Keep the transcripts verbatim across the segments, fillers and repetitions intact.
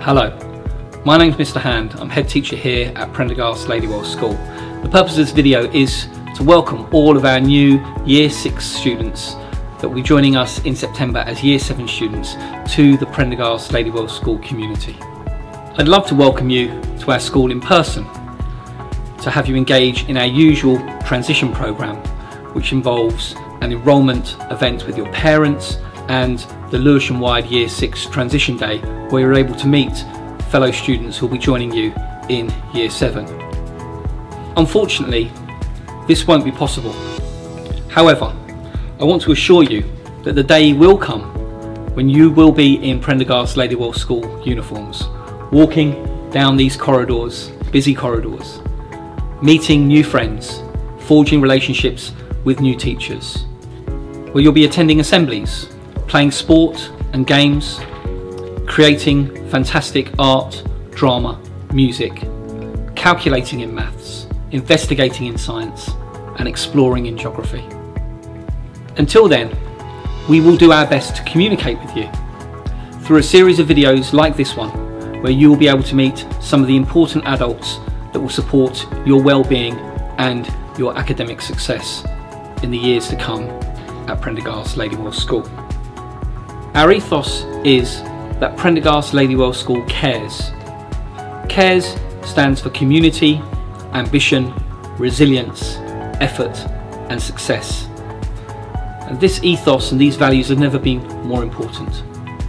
Hello, my name's Mister Hand. I'm head teacher here at Prendergast Ladywell School. The purpose of this video is to welcome all of our new Year six students that will be joining us in September as Year seven students to the Prendergast Ladywell School community. I'd love to welcome you to our school in person, to have you engage in our usual transition programme, which involves an enrolment event with your parents and the Lewisham-wide Year six Transition Day, where you're able to meet fellow students who will be joining you in Year seven. Unfortunately, this won't be possible. However, I want to assure you that the day will come when you will be in Prendergast Ladywell School uniforms, walking down these corridors, busy corridors, meeting new friends, forging relationships with new teachers, where you'll be attending assemblies, playing sport and games, creating fantastic art, drama, music, calculating in maths, investigating in science, and exploring in geography. Until then, we will do our best to communicate with you through a series of videos like this one, where you will be able to meet some of the important adults that will support your well-being and your academic success in the years to come at Prendergast Ladywell School. Our ethos is that Prendergast Ladywell School cares. CARES stands for community, ambition, resilience, effort and success. And this ethos and these values have never been more important.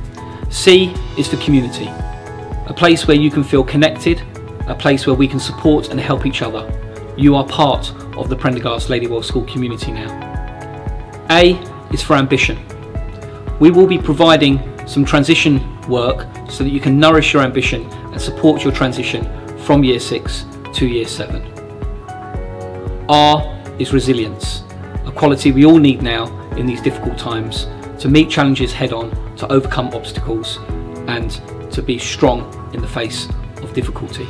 C is for community, a place where you can feel connected, a place where we can support and help each other. You are part of the Prendergast Ladywell School community now. A is for ambition. We will be providing some transition work so that you can nourish your ambition and support your transition from Year six to Year seven. R is resilience, a quality we all need now in these difficult times to meet challenges head on, to overcome obstacles and to be strong in the face of difficulty.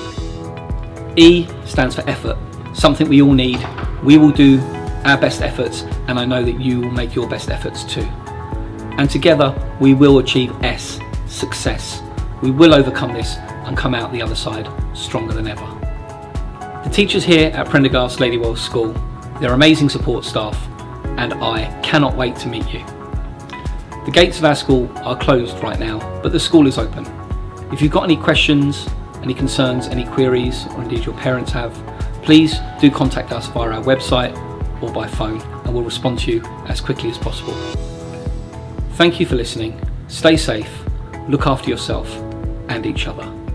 E stands for effort, something we all need. We will do our best efforts and I know that you will make your best efforts too. And together we will achieve S, success. We will overcome this and come out the other side stronger than ever. The teachers here at Prendergast Ladywell School, they're amazing support staff and I cannot wait to meet you. The gates of our school are closed right now, but the school is open. If you've got any questions, any concerns, any queries, or indeed your parents have, please do contact us via our website or by phone and we'll respond to you as quickly as possible. Thank you for listening, stay safe, look after yourself and each other.